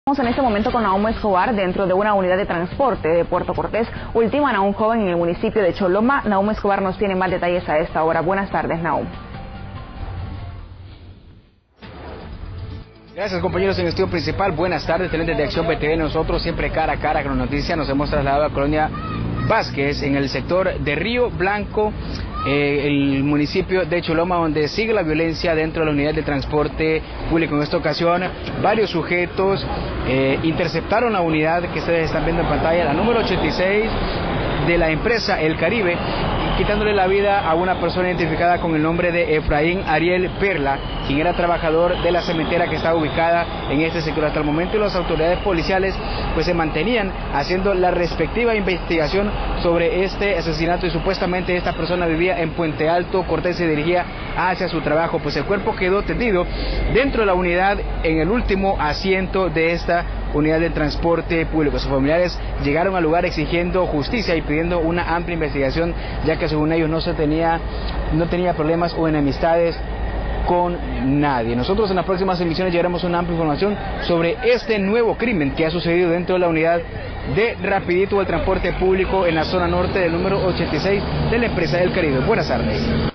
Estamos en este momento con Nahum Escobar dentro de una unidad de transporte de Puerto Cortés. Ultiman a un joven en el municipio de Choloma. Nahum Escobar nos tiene más detalles a esta hora. Buenas tardes, Nahum. Gracias, compañeros en el estudio principal. Buenas tardes, televidentes de Acción BTV. Nosotros siempre cara a cara con la noticia nos hemos trasladado a Colonia Vázquez, en el sector de Río Blanco, el municipio de Choloma, donde sigue la violencia dentro de la unidad de transporte público. En esta ocasión, varios sujetos interceptaron la unidad que ustedes están viendo en pantalla, la número 86 de la empresa El Caribe, quitándole la vida a una persona identificada con el nombre de Efraín Ariel Perla, quien era trabajador de la cementera que está ubicada en este sector. Hasta el momento las autoridades policiales pues se mantenían haciendo la respectiva investigación sobre este asesinato, y supuestamente esta persona vivía en Puente Alto, Cortés, se dirigía hacia su trabajo. Pues el cuerpo quedó tendido dentro de la unidad en el último asiento de esta unidad de transporte público. Sus familiares llegaron al lugar exigiendo justicia y pidiendo una amplia investigación, ya que según ellos no tenía problemas o enemistades con nadie. Nosotros en las próximas emisiones llevaremos una amplia información sobre este nuevo crimen que ha sucedido dentro de la unidad de Rapidito del transporte público en la zona norte del número 86 de la empresa El Caribe. Buenas tardes.